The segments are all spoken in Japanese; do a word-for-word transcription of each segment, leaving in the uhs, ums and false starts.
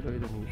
る間に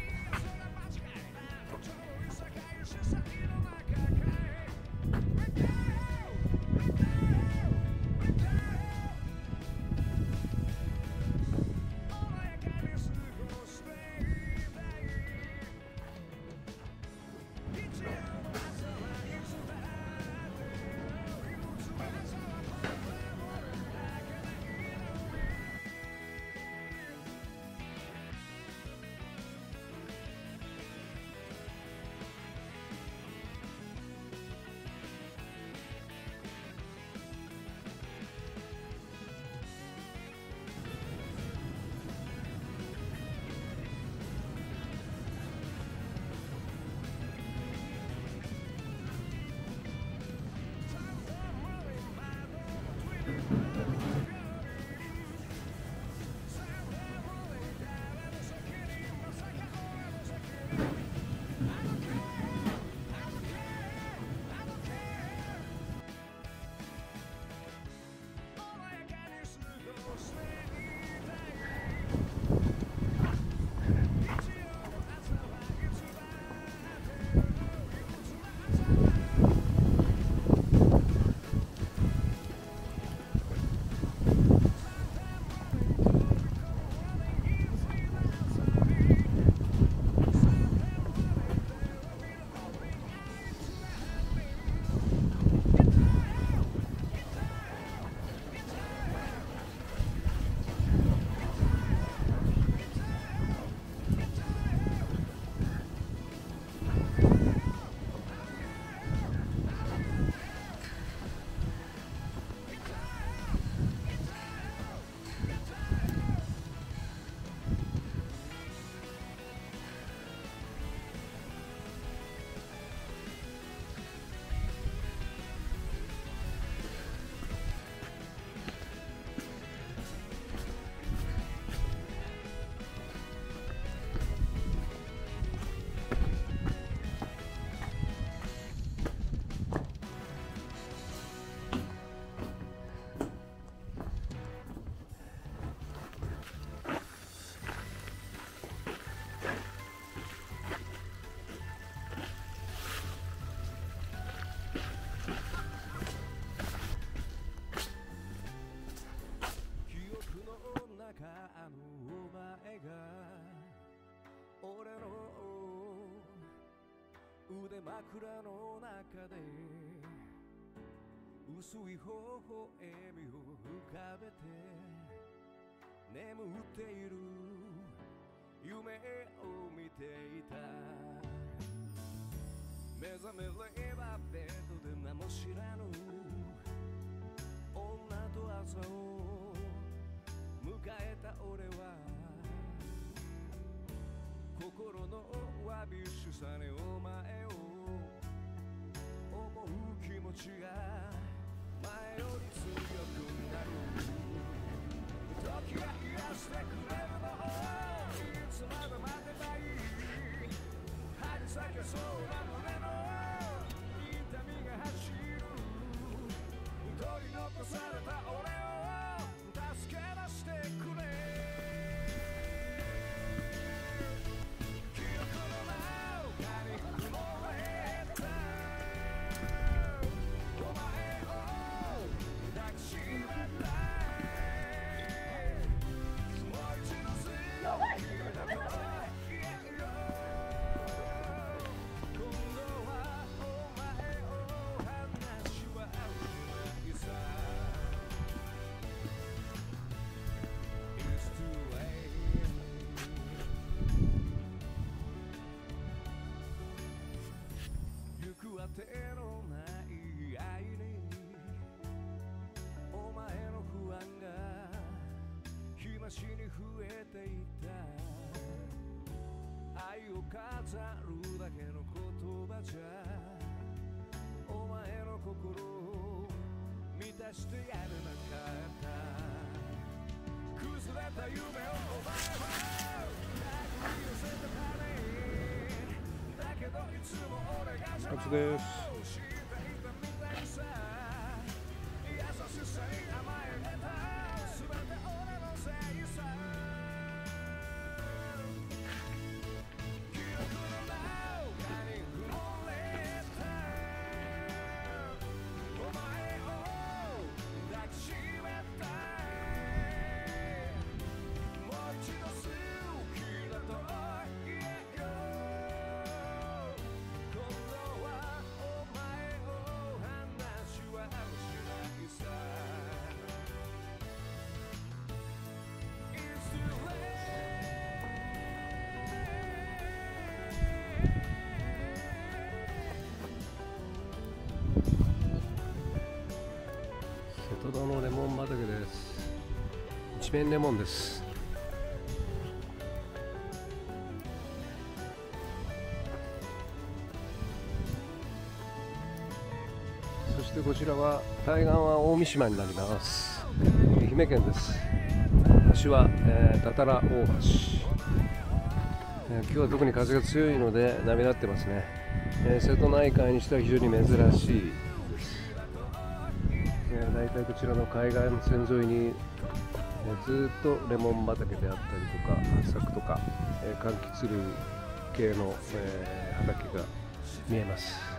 腕枕の中で薄い微笑みを浮かべて眠っている夢を見ていた。目覚めればベッドで名も知らぬ女と朝を迎えた俺は心のわびしさにお前を思う気持ちが前より強くなる。時が癒してくれるのいつまで待てばいい。張り裂けそうな胸の痛みが走る。取り残された俺を助け出してくれ。手のない愛にお前の不安が日増しに増えていた。愛を飾るだけの言葉じゃお前の心を満たしてやれなかった。崩れた夢をお前は抱き寄せてたね。だけどいつも俺が邪魔をしていたみたいさ。優しさに甘えてた全て俺のせいさ。 一面レモンです。そしてこちらは対岸は大三島になります。愛媛県です。橋は、えー、多々良大橋、えー、今日は特に風が強いので波立ってますね。えー、瀬戸内海にしては非常に珍しいです。えー、大体こちらの海岸線沿いに、えー、ずっとレモン畑であったりとか八朔とか、えー、柑橘類系の、えー、畑が見えます。